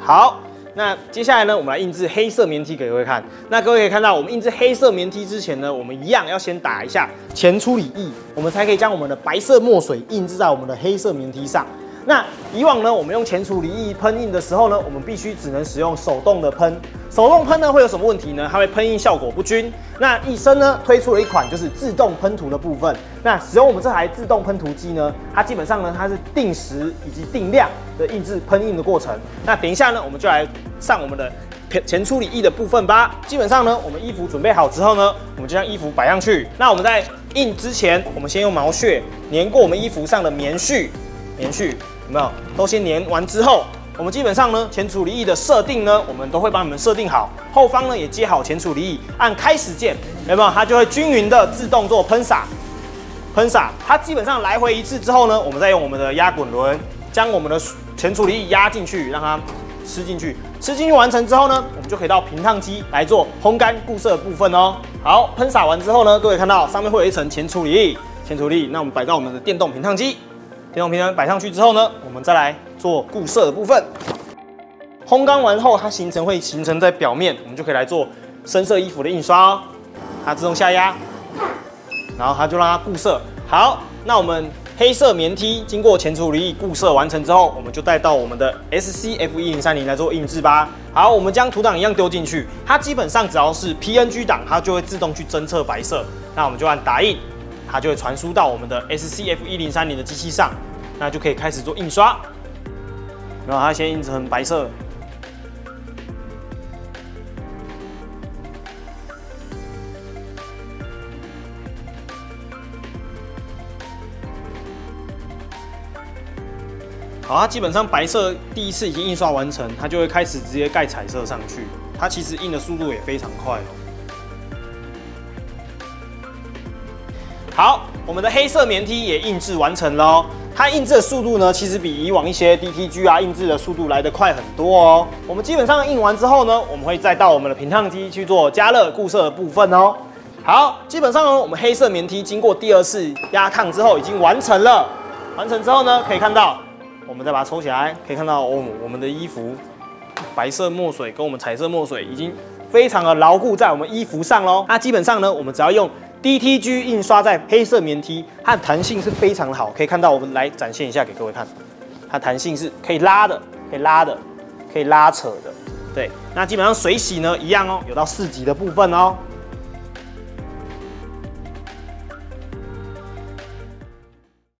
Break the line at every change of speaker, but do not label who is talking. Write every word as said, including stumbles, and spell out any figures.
好，那接下来呢，我们来印制黑色棉 T 给各位看。那各位可以看到，我们印制黑色棉 T 之前呢，我们一样要先打一下前处理液，我们才可以将我们的白色墨水印制在我们的黑色棉 T 上。那以往呢，我们用前处理液喷印的时候呢，我们必须只能使用手动的喷。手动喷呢会有什么问题呢？它会喷印效果不均。那益生呢推出了一款就是自动喷涂的部分。那使用我们这台自动喷涂机呢，它基本上呢它是定时以及定量的印制喷印的过程。那等一下呢，我们就来上我们的前处理液的部分吧。基本上呢，我们衣服准备好之后呢，我们就将衣服摆上去。那我们在印之前，我们先用毛屑粘过我们衣服上的棉絮。棉絮有没有？都先粘完之后，我们基本上呢，前处理液的设定呢，我们都会帮你们设定好。后方呢也接好前处理液，按开始键，有没有？它就会均匀的自动做喷洒。喷洒，它基本上来回一次之后呢，我们再用我们的压滚轮将我们的前处理液压进去，让它吃进去。吃进去完成之后呢，我们就可以到平烫机来做烘干固色的部分哦。好，喷洒完之后呢，各位看到上面会有一层前处理液，前处理液，那我们摆到我们的电动平烫机。电动平台摆上去之后呢，我们再来做固色的部分。烘干完后，它形成会形成在表面，我们就可以来做深色衣服的印刷哦。它自动下压，然后它就让它固色。好，那我们黑色棉 T 经过前处理液固色完成之后，我们就带到我们的 S C F 一零三零来做印制吧。好，我们将图档一样丢进去，它基本上只要是 P N G 档，它就会自动去侦测白色。那我们就按打印。它就会传输到我们的 S C F 一零三零的机器上，那就可以开始做印刷。然后它先印成白色，好，它基本上白色第一次已经印刷完成，它就会开始直接盖彩色上去。它其实印的速度也非常快哦。好，我们的黑色棉 T 也印制完成了哦。它印制的速度呢，其实比以往一些 D T G 啊印制的速度来得快很多哦。我们基本上印完之后呢，我们会再到我们的平烫机去做加热固色的部分哦。好，基本上呢，我们黑色棉 T 经过第二次压烫之后已经完成了。完成之后呢，可以看到，我们再把它抽起来，可以看到哦，我们的衣服白色墨水跟我们彩色墨水已经非常的牢固在我们衣服上喽。那基本上呢，我们只要用D T G 印刷在黑色棉 T， 它的弹性是非常的好，可以看到，我们来展现一下给各位看，它弹性是可以拉的，可以拉的，可以拉扯的，对。那基本上水洗呢一样哦，有到四级的部分哦。